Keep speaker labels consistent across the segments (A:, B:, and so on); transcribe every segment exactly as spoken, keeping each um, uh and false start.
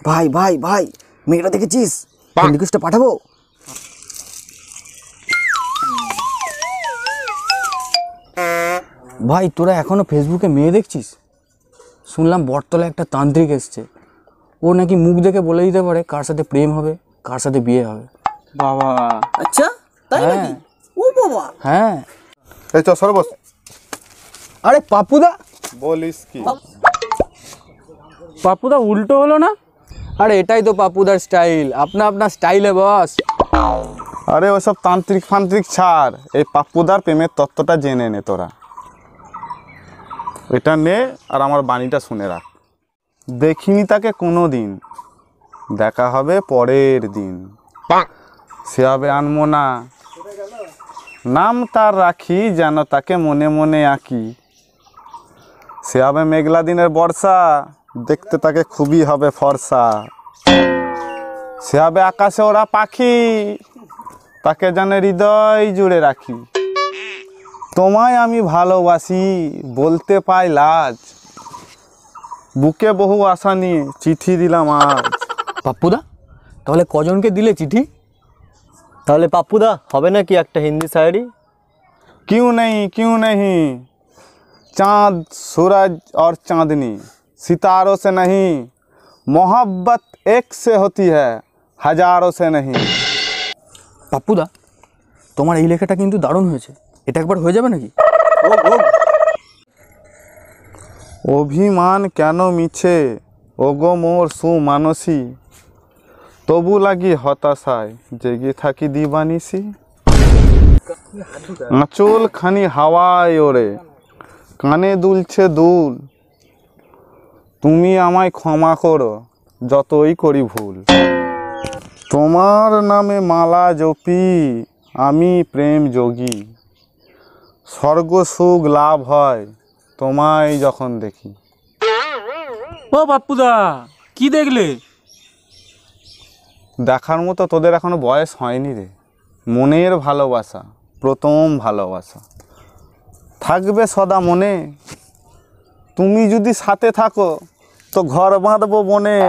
A: ভাই ভাই ভাই মেয়েটা দেখেছিস? রিকোয়েস্টটা পাঠাবো? ভাই তোরা এখনো ফেসবুকে মেয়ে দেখছিস? শুনলাম বটতলায় একটা তান্ত্রিক এসছে, ও নাকি মুখ দেখে বলে দিতে পারে কার সাথে প্রেম হবে কার সাথে বিয়ে হবে।
B: বাবা,
A: আচ্ছা তাই নাকি? ও বাবা, হ্যাঁ।
C: এই চ সর বস।
A: আরে পাপুদা,
C: বলিস কি?
A: পাপুদা উল্টো হলো না? আরে এটাই তো পাপুদার স্টাইল, আপনা আপনার স্টাইলে বস।
C: আরে ওসব তান্ত্রিক ফান্ত্রিক ছাড়, এই পাপ্পুদার প্রেমের তত্ত্বটা জেনে নে তোরা। এটা নে আর আমার বাণীটা শুনে রাখ। দেখিনি তাকে কোনো দিন, দেখা হবে পরের দিন। সে হবে আনমোনা, নাম তার রাখি যেন তাকে মনে মনে আঁকি। সে হবে মেঘলা দিনের বর্ষা, দেখতে তাকে খুবই হবে ফর্সা। সে হবে আকাশে ওরা পাখি, তাকে যেন হৃদয় জুড়ে রাখি। তোমায় আমি ভালোবাসি বলতে পাই লাজ, বুকে বহু আশা নিয়ে চিঠি দিলাম আজ।
A: পাপ্পুদা তাহলে কজনকে দিলে চিঠি?
B: তাহলে পাপ্পুদা হবে না কি একটা হিন্দি শায়রি?
C: क्यों नहीं क्यों नहीं, चाँद सूरज और चांदनी, सितारों से नहीं, मोहब्बत एक से होती है हजारों से नहीं।
A: পাপ্পুদা তোমার এই লেখাটা কিন্তু দারুণ হয়েছে, এটা একবার হয়ে যাবে নাকি?
C: অভিমান কেন মিছে ওগো মোর সুমানসী, তবু লাগি হতাশায় জেগে থাকি দিবানিসি। আঁচল খানি হাওয়ায় ওরে, কানে দুলছে দুল, তুমি আমায় ক্ষমা করো যতই করি ভুল। তোমার নামে মালা জপি আমি প্রেম যোগী, স্বর্গ সুখ লাভ হয় তোমায় যখন দেখি।
B: ও পাপ্পুদা, কি দেখলে?
C: দেখার মতো তোদের এখনো বয়স হয়নি রে। মনের ভালোবাসা, প্রথম ভালোবাসা থাকবে সদা মনে। তুমি যদি সাথে থাকো তো ঘর বাঁধবো বনে।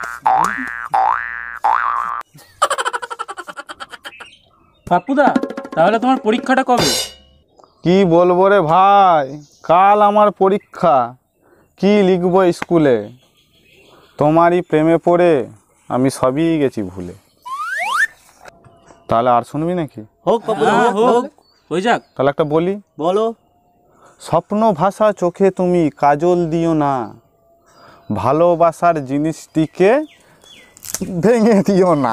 B: পাপ্পুদা তাহলে তোমার পরীক্ষাটা কবে?
C: কি বলবো রে ভাই, কাল আমার পরীক্ষা, কি লিখবো স্কুলে। তোমারই প্রেমে পড়ে আমি সবই গেছি ভুলে। তাহলে আর শুনবি নাকি?
B: হোক পাপ্পুদা, হোক হয়ে যাক।
C: তাহলে একটা বলি,
B: বলো।
C: স্বপ্ন ভাষা চোখে তুমি কাজল দিও না, ভালোবাসার জিনিসটিকে ভেঙে দিও না।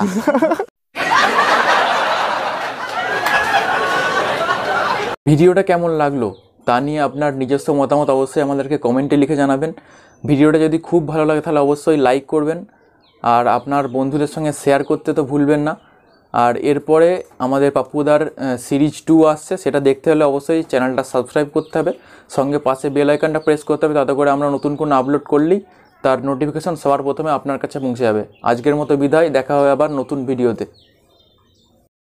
D: ভিডিওটা কেমন লাগলো তা নিয়ে আপনার নিজস্ব মতামত অবশ্যই আমাদেরকে কমেন্টে লিখে জানাবেন। ভিডিওটা যদি খুব ভালো লাগে তাহলে অবশ্যই লাইক করবেন, আর আপনার বন্ধুদের সঙ্গে শেয়ার করতে তো ভুলবেন না। আর এরপরে আমাদের পাপ্পুদার সিরিজ টু আসছে, সেটা দেখতে হলে অবশ্যই চ্যানেলটা সাবস্ক্রাইব করতে হবে, সঙ্গে পাশে বেল আইকনটা প্রেস করতে হবে, তাতে করে আমরা নতুন কোনো আপলোড করলেই তার নোটিফিকেশন সবার প্রথমে আপনার কাছে পৌঁছে যাবে। আজকের মতো বিদায়, দেখা হবে আবার নতুন ভিডিওতে।